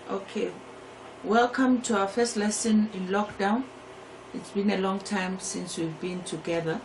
Okay, welcome to our first lesson in lockdown. It's been a long time since we've been together.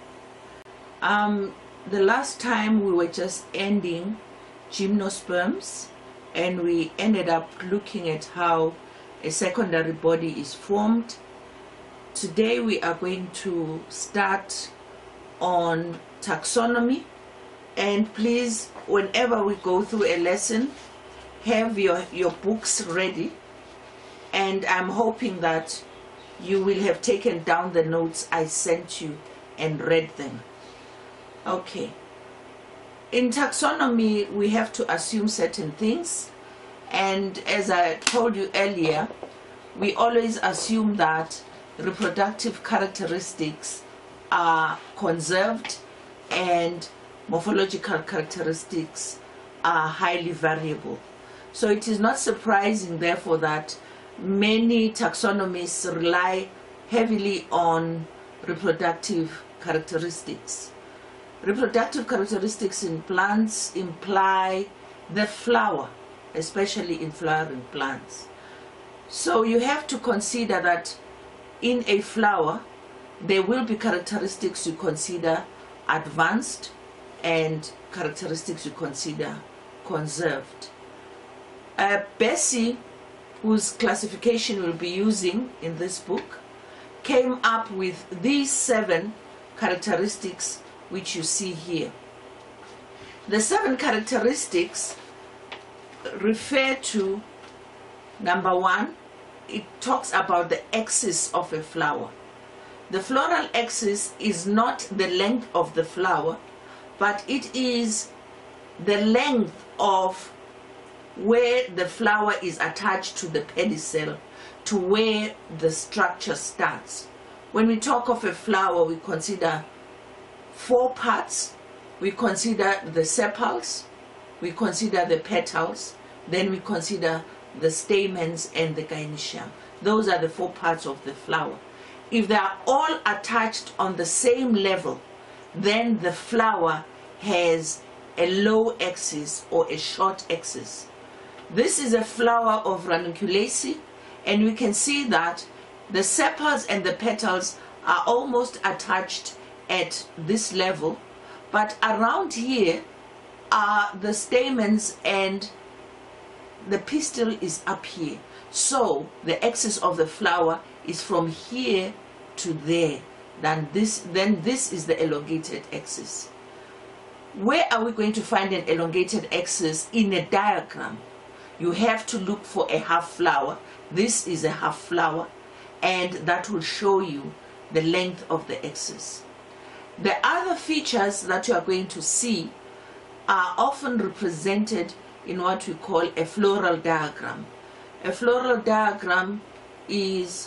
The last time we were just ending gymnosperms, and we ended up looking at how a secondary body is formed. Today we are going to start on taxonomy, and please, whenever we go through a lesson, have your books ready, and I'm hoping that you will have taken down the notes I sent you and read them. Okay, in taxonomy we have to assume certain things, and as I told you earlier, we always assume that reproductive characteristics are conserved and morphological characteristics are highly variable. So it is not surprising, therefore, that many taxonomists rely heavily on reproductive characteristics. Reproductive characteristics in plants imply the flower, especially in flowering plants. So you have to consider that in a flower, there will be characteristics you consider advanced and characteristics you consider conserved. Bessie, whose classification we'll be using in this book, came up with these 7 characteristics which you see here. The 7 characteristics refer to, number 1, it talks about the axis of a flower. The floral axis is not the length of the flower, but it is the length of where the flower is attached to the pedicel, to where the structure starts. When we talk of a flower, we consider 4 parts. We consider the sepals, we consider the petals, then we consider the stamens and the gynoecium. Those are the 4 parts of the flower. If they are all attached on the same level, then the flower has a low axis or a short axis. This is a flower of ranunculaceae, and we can see that the sepals and the petals are almost attached at this level, but around here are the stamens and the pistil is up here. So the axis of the flower is from here to there. Then this is the elongated axis. Where are we going to find an elongated axis in a diagram? You have to look for a half flower. This is a half flower, and that will show you the length of the axis. The other features that you are going to see are often represented in what we call a floral diagram. A floral diagram is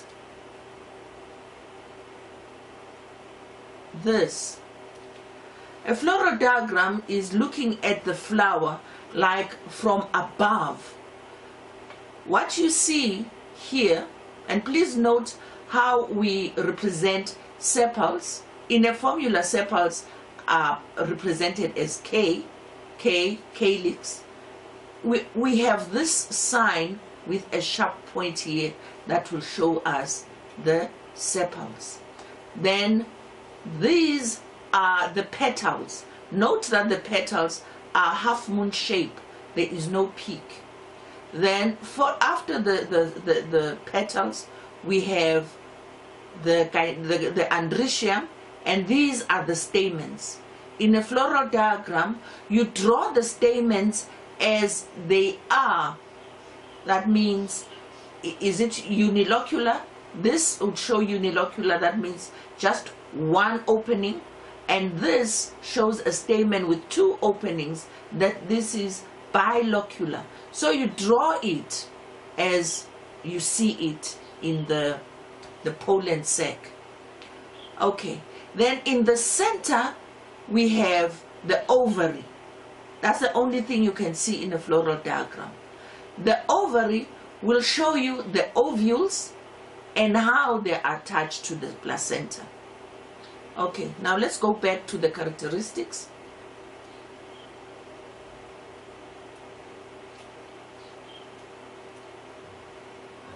this. A floral diagram is looking at the flower like from above. What you see here, and please note how we represent sepals. In a formula, sepals are represented as K, calyx. We have this sign with a sharp point here that will show us the sepals. Then these are the petals. Note that the petals are half moon shape. There is no peak. Then after the petals, we have the androecium, and these are the stamens. In a floral diagram, you draw the stamens as they are. That means, is it unilocular? This would show unilocular, that means just one opening, and this shows a stamen with 2 openings, that this is bilocular. So you draw it as you see it in the pollen sac. Okay, then in the center we have the ovary. That's the only thing you can see in a floral diagram. The ovary will show you the ovules and how they are attached to the placenta. Okay, now let's go back to the characteristics.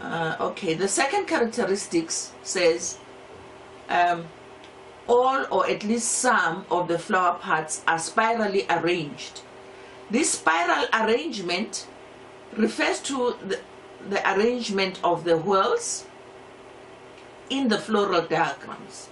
Okay, the second characteristics says all or at least some of the flower parts are spirally arranged. This spiral arrangement refers to the arrangement of the whorls in the floral diagrams.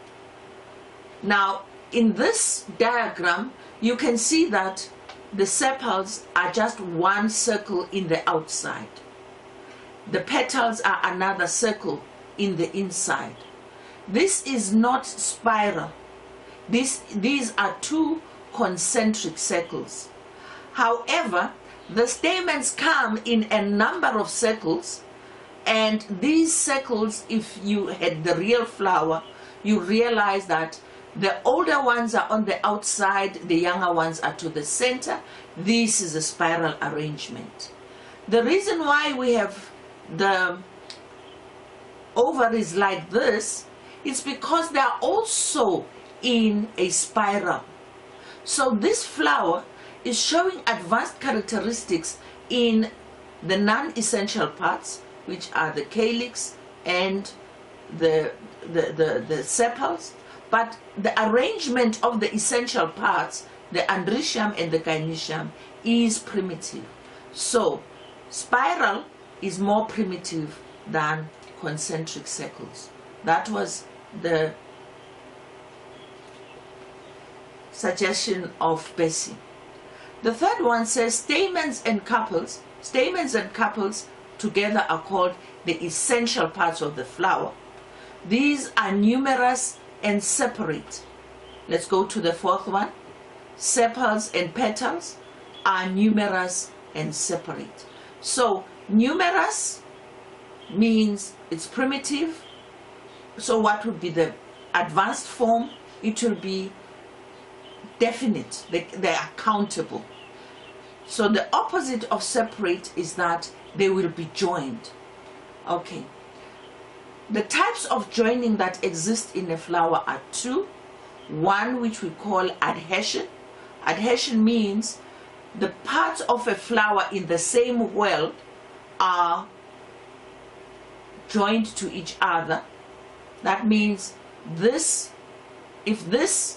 Now, in this diagram, you can see that the sepals are just one circle in the outside. The petals are another circle in the inside. This is not spiral. These are two concentric circles. However, the stamens come in a number of circles, and these circles, if you had the real flower, you realize that the older ones are on the outside, the younger ones are to the center. This is a spiral arrangement. The reason why we have the ovaries like this is because they are also in a spiral. So this flower is showing advanced characteristics in the non-essential parts, which are the calyx and the sepals, but the arrangement of the essential parts, the androecium and the gynoecium, is primitive. So spiral is more primitive than concentric circles. That was the suggestion of Bessie. The third one says stamens and carpels together are called the essential parts of the flower. These are numerous and separate. Let's go to the fourth one. Sepals and petals are numerous and separate. So numerous means it's primitive. So what would be the advanced form? It will be definite. They are countable. So the opposite of separate is that they will be joined. Okay. The types of joining that exist in a flower are two. One which we call adhesion. Adhesion means the parts of a flower in the same whorl are joined to each other. That means this, if this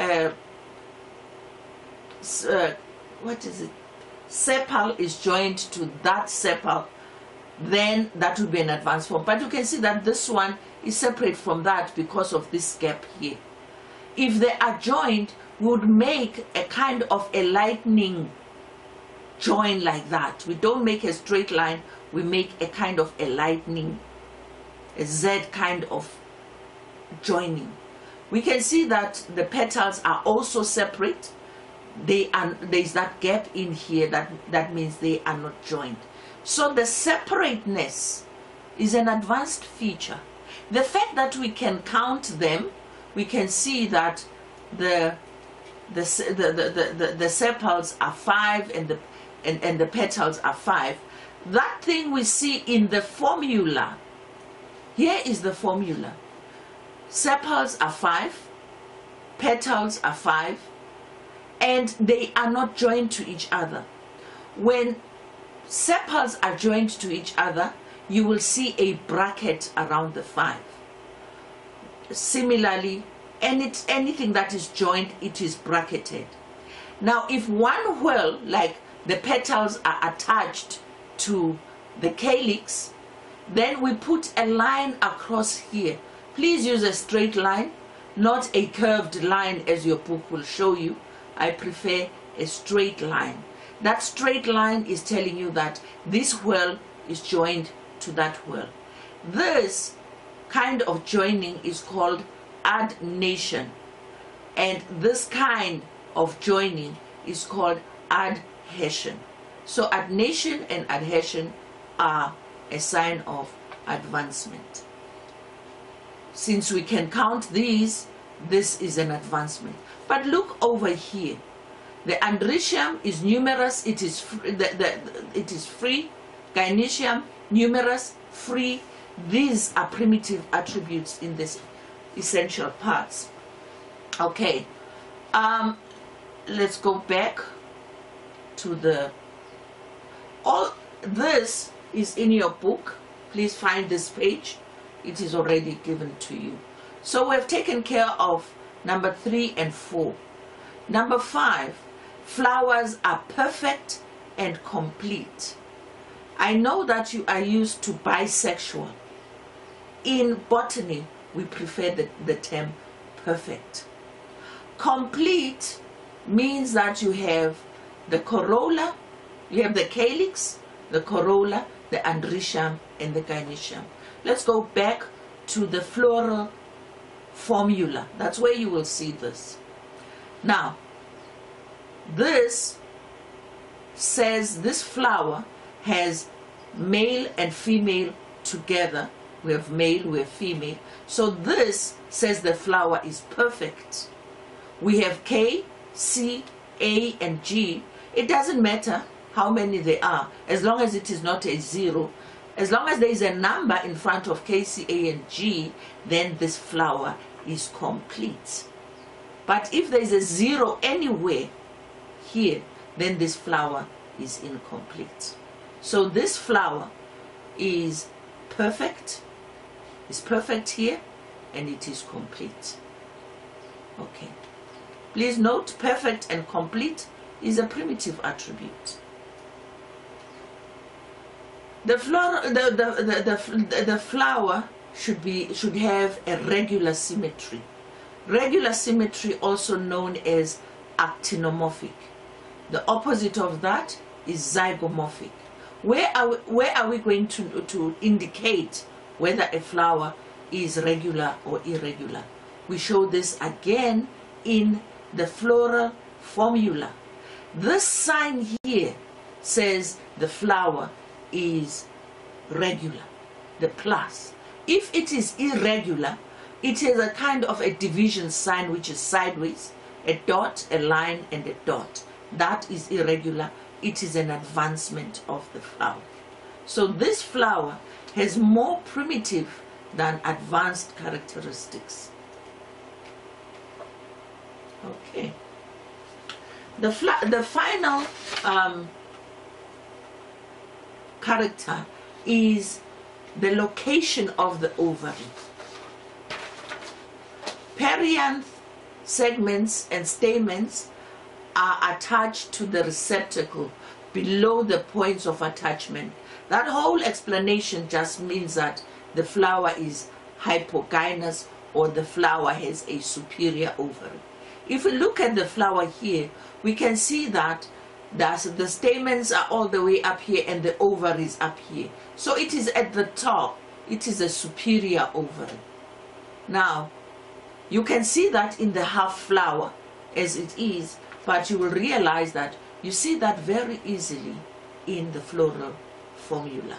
sepal is joined to that sepal, then that would be an advanced form. But you can see that this one is separate from that because of this gap here. If they are joined, we would make a kind of a lightning join like that. We don't make a straight line, we make a kind of a lightning, a Z kind of joining. We can see that the petals are also separate. There's that gap in here, that means they are not joined. So the separateness is an advanced feature. The fact that we can count them, we can see that the sepals are 5 and the petals are 5. That thing we see in the formula. Here is the formula. Sepals are 5, petals are 5, and they are not joined to each other. When sepals are joined to each other, you will see a bracket around the 5. Similarly, anything that is joined, it is bracketed. Now, if one whorl, like the petals, are attached to the calyx, then we put a line across here. Please use a straight line, not a curved line as your book will show you. I prefer a straight line. That straight line is telling you that this whorl is joined to that whorl. This kind of joining is called adnation, and this kind of joining is called adhesion. So adnation and adhesion are a sign of advancement. Since we can count these, this is an advancement. But look over here. The androecium is numerous, it is free. Gynoecium, numerous, free. These are primitive attributes in this essential parts. Okay, let's go back to all this is in your book. please find this page. It is already given to you. So we've taken care of number 3 and 4. Number 5, flowers are perfect and complete. I know that you are used to bisexual. In botany, we prefer the term perfect. Complete means that you have the corolla, you have the calyx, the corolla, the androecium, and the gynoecium. Let's go back to the floral formula. That's where you will see this. Now, this says this flower has male and female together. We have male, we have female. So this says the flower is perfect. We have K, C, A, and G. It doesn't matter how many there are, as long as it is not a 0. As long as there is a number in front of K, C, A, and G, then this flower is complete. But if there is a 0 anywhere here, then this flower is incomplete. So this flower is perfect. It's perfect here, and it is complete. Okay. Please note, perfect and complete is a primitive attribute. The flower should have a regular symmetry. Regular symmetry, also known as actinomorphic. The opposite of that is zygomorphic. Where are we going to indicate whether a flower is regular or irregular? We show this again in the floral formula. This sign here says the flower is regular, the plus. If it is irregular, it is a kind of a division sign which is sideways, a dot, a line, and a dot. That is irregular. It is an advancement of the flower. So this flower has more primitive than advanced characteristics. Okay. The final character is the location of the ovary. Perianth segments and stamens are attached to the receptacle below the points of attachment. That whole explanation just means that the flower is hypogynous, or the flower has a superior ovary. If we look at the flower here, we can see that the stamens are all the way up here and the ovary is up here. So it is at the top. It is a superior ovary. Now, you can see that in the half flower as it is, but you will realize that you see that very easily in the floral formula.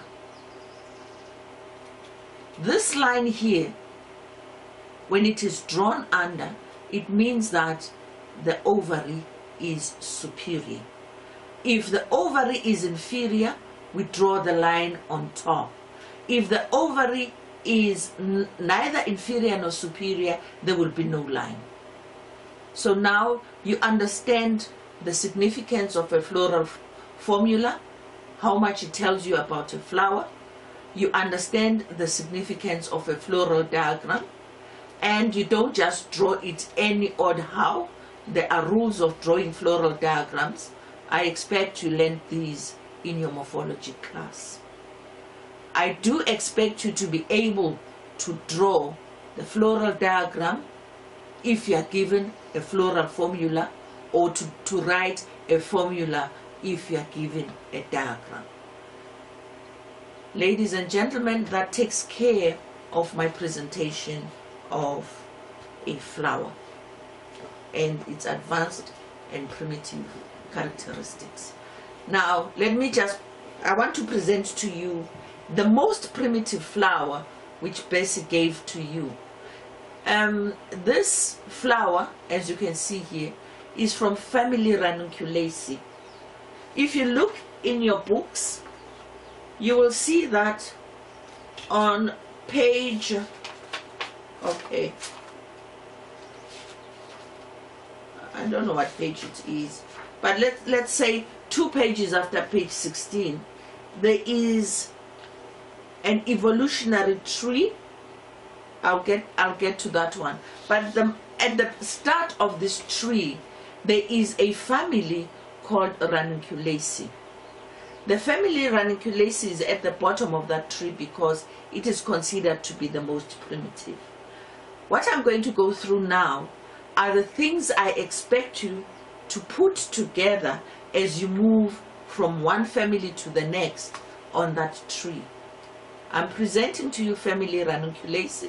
This line here, when it is drawn under, it means that the ovary is superior. If the ovary is inferior, we draw the line on top. If the ovary is neither inferior nor superior, there will be no line. So now you understand the significance of a floral formula, how much it tells you about a flower. You understand the significance of a floral diagram, and you don't just draw it any odd how. There are rules of drawing floral diagrams. I expect you learned these in your morphology class. I do expect you to be able to draw the floral diagram if you are given a floral formula, or to write a formula if you are given a diagram. Ladies and gentlemen, that takes care of my presentation of a flower and its advanced and primitive characteristics. Now, I want to present to you the most primitive flower which Bessie gave to you. This flower, as you can see here, is from family Ranunculaceae. If you look in your books, you will see that on page, okay, I don't know what page it is, but let's say 2 pages after page 16, there is an evolutionary tree. I'll get to that one. But at the start of this tree, there is a family called Ranunculaceae. The family Ranunculaceae is at the bottom of that tree because it is considered to be the most primitive. What I'm going to go through now are the things I expect you to put together as you move from one family to the next on that tree. I'm presenting to you family Ranunculaceae.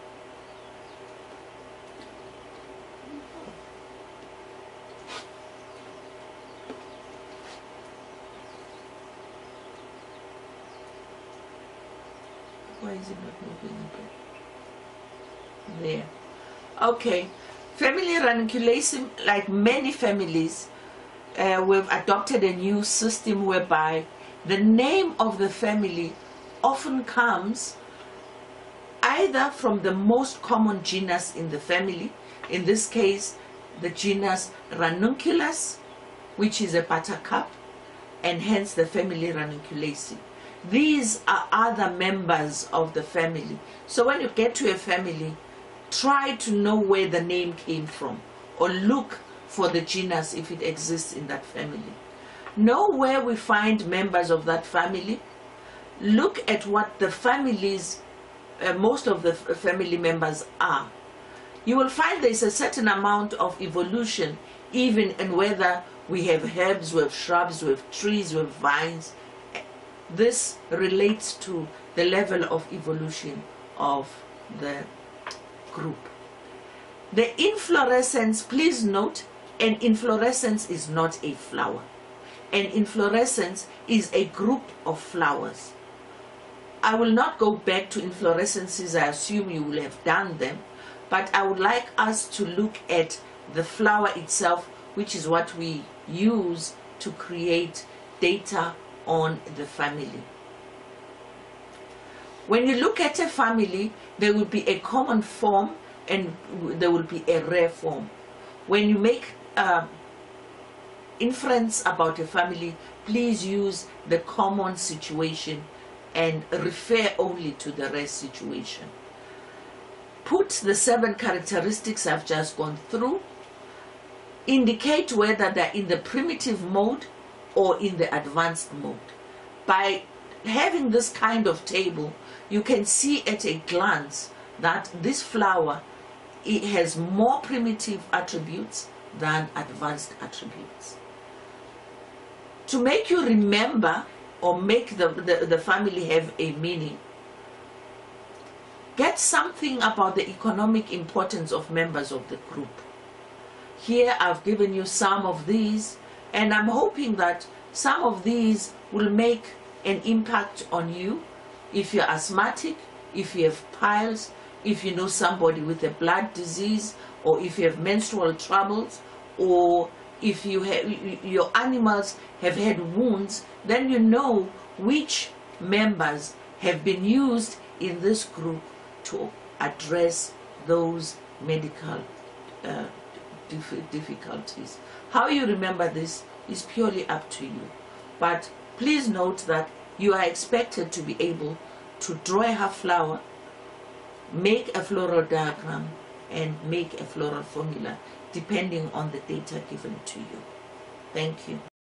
Why is it not moving again? There. Okay. Family Ranunculaceae, like many families, we've adopted a new system whereby the name of the family often comes either from the most common genus in the family, in this case the genus Ranunculus, which is a buttercup, and hence the family Ranunculaceae. These are other members of the family. So when you get to a family, try to know where the name came from, or look for the genus if it exists in that family. Know where we find members of that family. Look at what the families, most of the family members are. You will find there's a certain amount of evolution, even in whether we have herbs, we have shrubs, we have trees, we have vines. This relates to the level of evolution of the group. The inflorescence, please note, an inflorescence is not a flower. An inflorescence is a group of flowers. I will not go back to inflorescences, I assume you will have done them, but I would like us to look at the flower itself, which is what we use to create data on the family. When you look at a family, there will be a common form and there will be a rare form. When you make inference about a family, please use the common situation and refer only to the rare situation. Put the 7 characteristics I've just gone through. Indicate whether they're in the primitive mode or in the advanced mode. By having this kind of table, you can see at a glance that this flower, it has more primitive attributes than advanced attributes. To make you remember or make the family have a meaning, get something about the economic importance of members of the group. Here I've given you some of these, and I'm hoping that some of these will make an impact on you. If you're asthmatic, if you have piles, if you know somebody with a blood disease, or if you have menstrual troubles, or if you have, your animals have had wounds, then you know which members have been used in this group to address those medical difficulties. How you remember this is purely up to you. But please note that you are expected to be able to draw a half flower, make a floral diagram, and make a floral formula depending on the data given to you. Thank you.